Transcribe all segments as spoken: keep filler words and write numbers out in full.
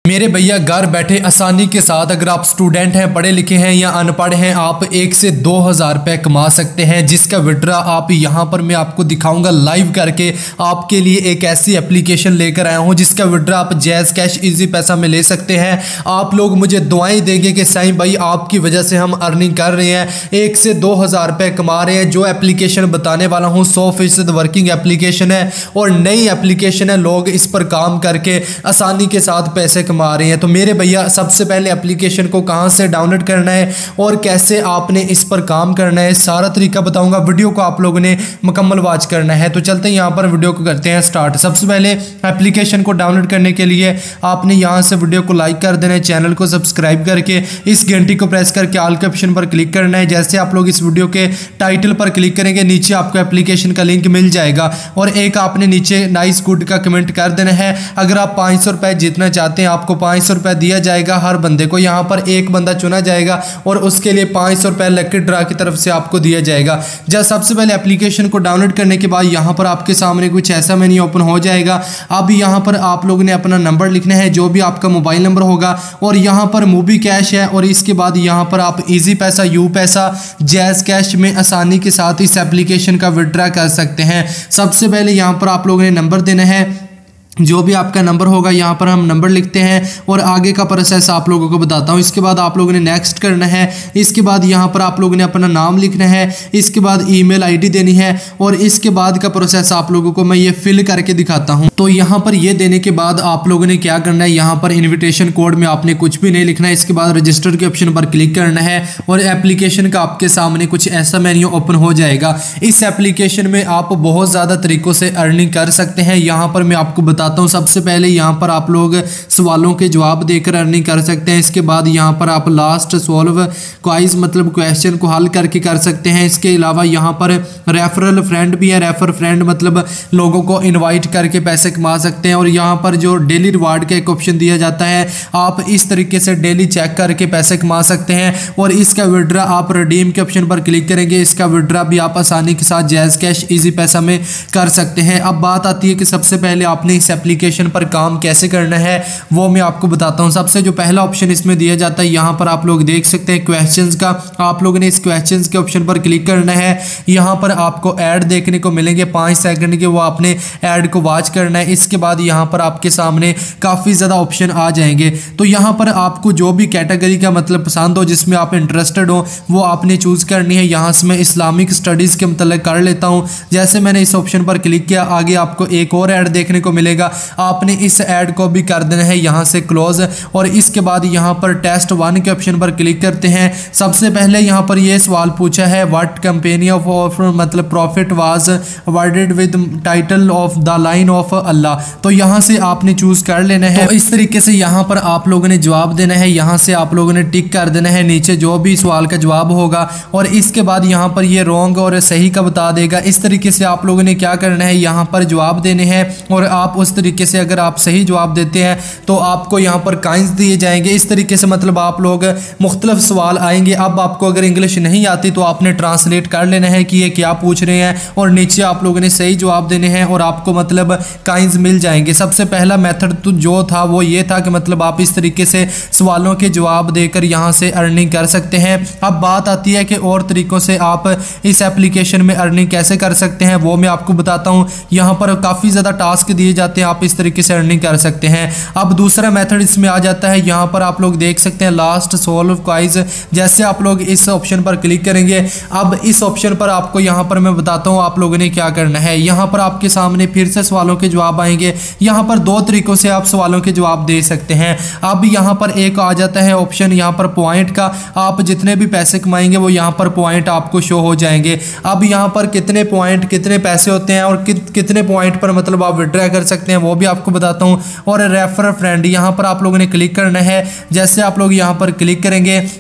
मेरे भैया घर बैठे आसानी के साथ अगर आप स्टूडेंट हैं, पढ़े लिखे हैं या अनपढ़ हैं, आप एक से दो हज़ार रुपये कमा सकते हैं, जिसका विड्रा आप यहां पर मैं आपको दिखाऊंगा लाइव करके। आपके लिए एक ऐसी एप्लीकेशन लेकर आया हूं जिसका विड्रा आप जैज़ कैश इजी पैसा में ले सकते हैं। आप लोग मुझे दुआएं देंगे कि साईं भाई आपकी वजह से हम अर्निंग कर रहे हैं, एक से दो हज़ार रुपये कमा रहे हैं। जो एप्लीकेशन बताने वाला हूँ सौ फीसद वर्किंग एप्लीकेशन है और नई एप्लीकेशन है। लोग इस पर काम करके आसानी के साथ पैसे कमा रहे हैं। तो मेरे भैया सबसे पहले एप्लीकेशन को कहां से डाउनलोड करना है और कैसे आपने इस पर काम करना है, सारा तरीका बताऊंगा। वीडियो को आप लोगों ने मुकम्मल वॉच करना है। तो चलते हैं यहां पर वीडियो को करते हैं स्टार्ट। सबसे पहले एप्लीकेशन को डाउनलोड करने के लिए आपने यहां से वीडियो को लाइक कर देना है, चैनल को सब्सक्राइब करके इस घंटी को प्रेस करके ऑल के ऑप्शन पर क्लिक करना है। जैसे आप लोग इस वीडियो के टाइटल पर क्लिक करेंगे नीचे आपको एप्लीकेशन का लिंक मिल जाएगा और एक आपने नीचे नाइस गुड का कमेंट कर देना है। अगर आप पाँच सौ रुपये जीतना चाहते हैं आपको पाँच सौ रुपये दिया जाएगा हर बंदे को। यहाँ पर एक बंदा चुना जाएगा और उसके लिए पाँच सौ रुपये लकी ड्रा की तरफ से आपको दिया जाएगा। जब सबसे पहले एप्लीकेशन को डाउनलोड करने के बाद यहाँ पर आपके सामने कुछ ऐसा मेन्यू ओपन हो जाएगा। अब यहाँ पर आप लोगों ने अपना नंबर लिखना है, जो भी आपका मोबाइल नंबर होगा, और यहाँ पर मूवी कैश है और इसके बाद यहाँ पर आप इजी पैसा, यू पैसा, जैज़ कैश में आसानी के साथ इस एप्लीकेशन का विड्रा कर सकते हैं। सबसे पहले यहाँ पर आप लोगों ने नंबर देना है, जो भी आपका नंबर होगा यहाँ पर हम नंबर लिखते हैं और आगे का प्रोसेस आप लोगों को बताता हूँ। इसके बाद आप लोगों ने नेक्स्ट करना है। इसके बाद यहाँ पर आप लोगों ने अपना नाम लिखना है, इसके बाद ईमेल आईडी देनी है और इसके बाद का प्रोसेस आप लोगों को मैं ये फिल करके दिखाता हूँ। तो यहाँ पर ये देने के बाद आप लोगों ने क्या करना है, यहाँ पर इन्विटेशन कोड में आपने कुछ भी नहीं लिखना है। इसके बाद रजिस्टर के ऑप्शन पर क्लिक करना है और एप्लीकेशन का आपके सामने कुछ ऐसा मेन्यू ओपन हो जाएगा। इस एप्लीकेशन में आप बहुत ज़्यादा तरीक़ों से अर्निंग कर सकते हैं। यहाँ पर मैं आपको बता सबसे पहले यहाँ पर आप लोग सवालों के जवाब देकर अर्निंग कर सकते हैं। इसके बाद यहाँ पर आप लास्ट सॉल्व क्वाइज मतलब क्वेश्चन को हल करके कर सकते हैं। इसके अलावा यहाँ पर रेफरल फ्रेंड भी है। रेफर फ्रेंड मतलब लोगों को इनवाइट करके पैसे कमा सकते हैं। और यहाँ पर जो डेली रिवार्ड का एक ऑप्शन दिया जाता है, आप इस तरीके से डेली चेक करके पैसे कमा सकते हैं। और इसका विड्रा आप रिडीम के ऑप्शन पर क्लिक करेंगे, इसका विड्रा भी आप आसानी के साथ जैज़ कैश इजी पैसा में कर सकते हैं। अब बात आती है कि सबसे पहले आपने इस एप्लीकेशन पर काम कैसे करना है वो मैं आपको बताता हूं। सबसे जो पहला ऑप्शन इसमें दिया जाता है, यहां पर आप लोग देख सकते हैं क्वेश्चंस का। आप लोगों ने इस क्वेश्चंस के ऑप्शन पर क्लिक करना है। यहां पर आपको ऐड देखने को मिलेंगे पाँच सेकंड के, वो आपने ऐड को वॉच करना है। इसके बाद यहां पर आपके सामने काफ़ी ज़्यादा ऑप्शन आ जाएंगे। तो यहां पर आपको जो भी कैटेगरी का मतलब पसंद हो, जिसमें आप इंटरेस्टेड हो, वो आपने चूज़ करनी है। यहाँ से मैं इस्लामिक स्टडीज़ के मतलब कर लेता हूँ। जैसे मैंने इस ऑप्शन पर क्लिक किया, आगे आपको एक और ऐड देखने को मिलेगा। आपने इस ऐड को भी कर देना है यहाँ से क्लोज और इसके बाद यहाँ पर टेस्ट वन के ऑप्शन पर क्लिक करते हैं। सबसे पहले यहाँ पर ये सवाल पूछा है, व्हाट कंपेनी ऑफ ऑफ मतलब profit was awarded with title of the line of अल्लाह। तो यहाँ से आपने चूज कर लेना है। तो इस तरीके से यहाँ पर आप लोगों ने जवाब देना है। यहाँ से आप लोगों ने टिक कर देना है नीचे जो भी सवाल का जवाब होगा और इसके बाद यहाँ पर ये रॉन्ग और सही का बता देगा। इस तरीके से आप लोगों ने क्या करना है, यहाँ पर जवाब देने हैं और आप उस तरीके से अगर आप सही जवाब देते हैं तो आपको यहाँ पर कॉइन्स दिए जाएंगे। इस तरीके से मतलब आप लोग मुख्तलिफ सवाल आएंगे। अब आपको अगर इंग्लिश नहीं आती तो आपने ट्रांसलेट कर लेना है कि ये क्या पूछ रहे हैं और नीचे आप लोगों ने सही जवाब देने हैं और आपको मतलब कॉइन्स मिल जाएंगे। सबसे पहला मेथड तो जो था वो ये था कि मतलब आप इस तरीके से सवालों के जवाब देकर यहाँ से अर्निंग कर सकते हैं। अब बात आती है कि और तरीक़ों से आप इस एप्लीकेशन में अर्निंग कैसे कर सकते हैं, वो मैं आपको बताता हूँ। यहाँ पर काफ़ी ज़्यादा टास्क दिए जाते हैं, आप इस तरीके से अर्निंग कर सकते हैं। अब दूसरा मेथड इसमें आ जाता है, यहाँ पर आप लोग देख सकते हैं लास्ट सॉल्व क्वाइज। जैसे आप लोग इस ऑप्शन पर क्लिक करेंगे, अब इस ऑप्शन पर आपको यहाँ पर मैं बताता हूँ आप लोगों ने क्या करना है। यहाँ पर आपके सामने फिर से सवालों के जवाब आएंगे। यहाँ पर दो तरीकों से आप सवालों के जवाब दे सकते हैं। अब यहाँ पर एक आ जाता है ऑप्शन यहाँ पर पॉइंट का, आप जितने भी पैसे कमाएंगे वो यहाँ पर पॉइंट आपको शो हो जाएंगे। अब यहाँ पर कितने पॉइंट कितने पैसे होते हैं और कित, कितने पॉइंट पर मतलब आप विड्रॉ कर सकते हैं वो भी आपको बताता हूँ। और रेफर फ्रेंड यहाँ पर आप लोगों ने क्लिक करना है। जैसे आप लोग यहाँ पर क्लिक करेंगे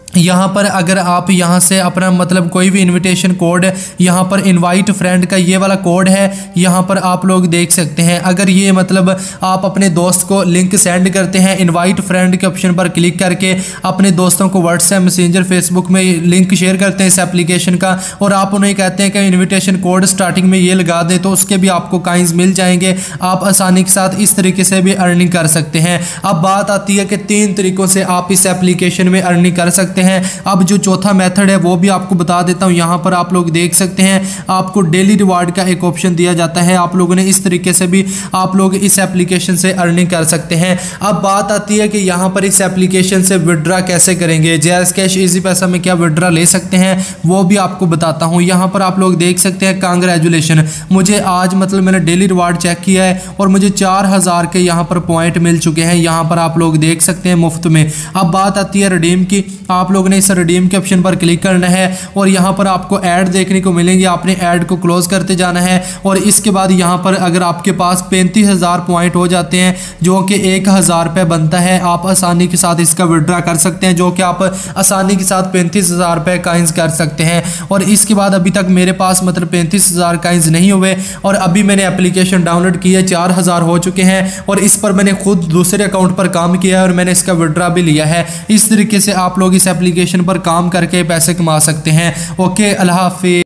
यहाँ पर अगर आप यहाँ से अपना मतलब कोई भी इनविटेशन कोड, यहाँ पर इनवाइट फ्रेंड का ये वाला कोड है, यहाँ पर आप लोग देख सकते हैं। अगर ये मतलब आप अपने दोस्त को लिंक सेंड करते हैं, इनवाइट फ्रेंड के ऑप्शन पर क्लिक करके अपने दोस्तों को व्हाट्सएप मैसेंजर फेसबुक में लिंक शेयर करते हैं इस एप्लीकेशन का, और आप उन्हें कहते हैं कि इन्विटेशन कोड स्टार्टिंग में ये लगा दें, तो उसके भी आपको काइंस मिल जाएंगे। आप आसानी के साथ इस तरीके से भी अर्निंग कर सकते हैं। अब बात आती है कि तीन तरीकों से आप इस एप्लीकेशन में अर्निंग कर सकते हैं। अब जो चौथा मेथड है वो भी आपको बता देता हूं। यहां पर आप लोग देख सकते हैं आपको डेली रिवार्ड का एक ऑप्शन दिया जाता है। आप लोगों ने इस तरीके से भी आप लोग इस एप्लीकेशन से अर्निंग कर सकते हैं। अब बात आती है कि यहां पर इस एप्लीकेशन से विड्रॉ कैसे करेंगे, जैज़ कैश इजी पैसा में क्या विड्रॉ ले सकते हैं वो भी आपको बताता हूं। यहां पर आप लोग देख सकते हैं कांग्रेचुलेशन, मुझे आज मतलब मैंने डेली रिवार्ड चेक किया है और मुझे चार हजार के यहां पर पॉइंट मिल चुके हैं। यहां पर आप लोग देख सकते हैं मुफ्त में। अब बात आती है रिडीम की। आप लोग ने इस रिडीम के ऑप्शन पर क्लिक करना है और यहाँ पर आपको ऐड देखने को मिलेंगे। आपने ऐड को क्लोज करते जाना है और इसके बाद यहाँ पर अगर आपके पास पैंतीस हज़ार पॉइंट हो जाते हैं जो कि एक हज़ार रुपये बनता है, आप आसानी के साथ इसका विड्रॉ कर सकते हैं, जो कि आप आसानी के साथ पैंतीस हज़ार रुपये काइंस कर सकते हैं। और इसके बाद अभी तक मेरे पास मतलब पैंतीस हज़ार काइंस नहीं हुए और अभी मैंने एप्लीकेशन डाउनलोड की है, चार हज़ार हो चुके हैं और इस पर मैंने खुद दूसरे अकाउंट पर काम किया है और मैंने इसका विड्रॉ भी लिया है। इस तरीके से आप लोग इस एप्लीकेशन पर काम करके पैसे कमा सकते हैं। ओके, अल्लाह हाफिज़।